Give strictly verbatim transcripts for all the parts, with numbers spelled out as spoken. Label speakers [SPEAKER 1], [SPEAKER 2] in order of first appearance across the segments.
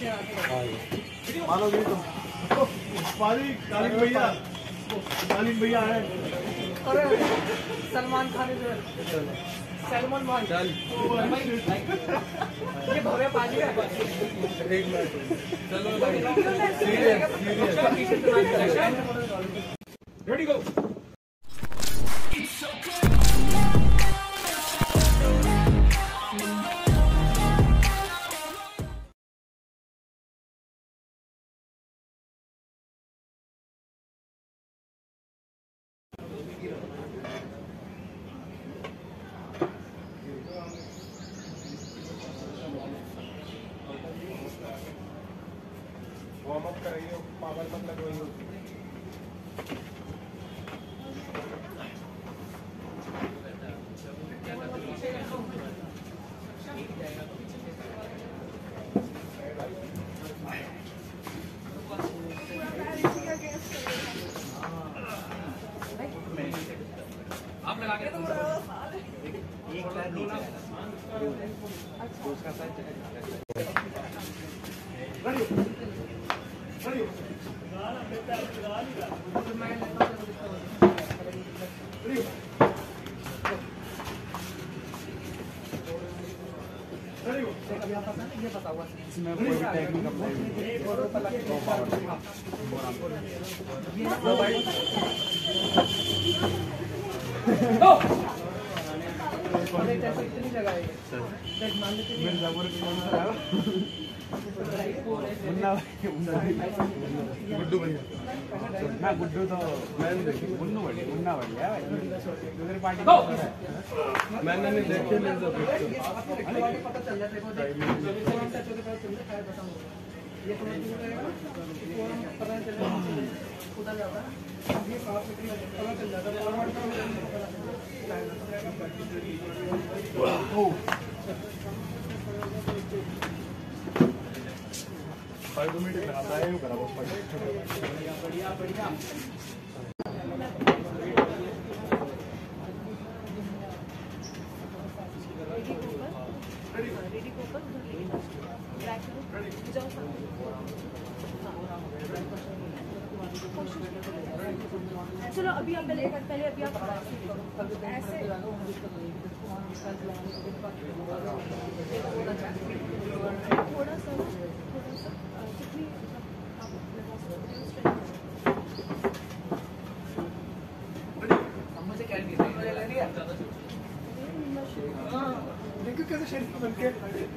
[SPEAKER 1] मानोगे तुम? मालिक कालिक भैया, कालिक भैया आए।
[SPEAKER 2] अरे सलमान खान इधर, सलमान भाई ये भव्य पाजी है।
[SPEAKER 1] एक मिनट चलो रेडी गो। वार्म अप कराइए, पावर मत लगवाइए। आप लगा के एक पैर नीचे उसका साइज रेडी रेडी
[SPEAKER 2] ये पता हुआ
[SPEAKER 1] इसमें कोई टेक्निक अप्लाई नहीं
[SPEAKER 2] इतनी लगाएंगे
[SPEAKER 1] गुड्डू भैया ना गुड्डू तो मैंने गुन्नू बढ़िया गुन्ना बढ़िया दूसरी पार्टी मैंने नहीं देखे नहीं तो
[SPEAKER 2] पता चल जाता है ये पता चल जाता है ये पता चल जाता है।
[SPEAKER 1] फाइव मिनट लगाता है करा बस
[SPEAKER 2] बढ़िया बढ़िया बढ़िया
[SPEAKER 3] चलो अभी आप पहले पहले अभी आप ऐसे थोड़ा सा थोड़ा सा कितनी आप लगा सकते हो
[SPEAKER 2] मुझे क्या
[SPEAKER 1] देखो कैसे शेर बन के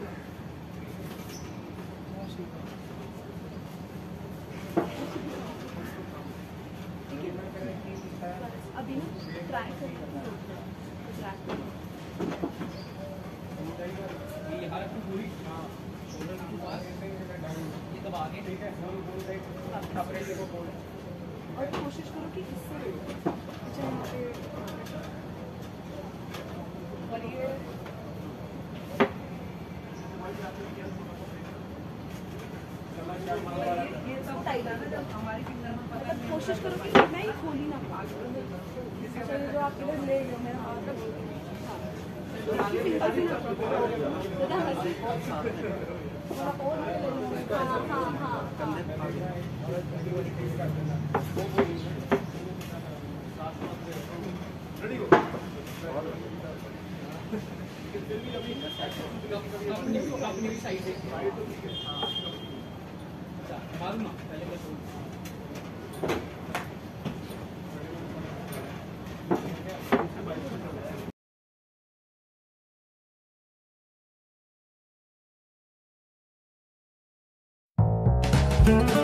[SPEAKER 3] अभी ना ट्राई करते हैं
[SPEAKER 2] पूरी ये तो आगे ठीक है
[SPEAKER 3] और कोशिश करो कि इससे जहाँ पे और ये ये सब टाइट है ना हमारे फिंगर में पता है। कोशिश करो कि मैं ही खोली ना चलो जो आप इधर ले लो मेरा हाथ तक फिंगर भी ना और हाँ हाँ हाँ
[SPEAKER 2] अपनी साइड से मालूम ना पहले
[SPEAKER 4] Thank you.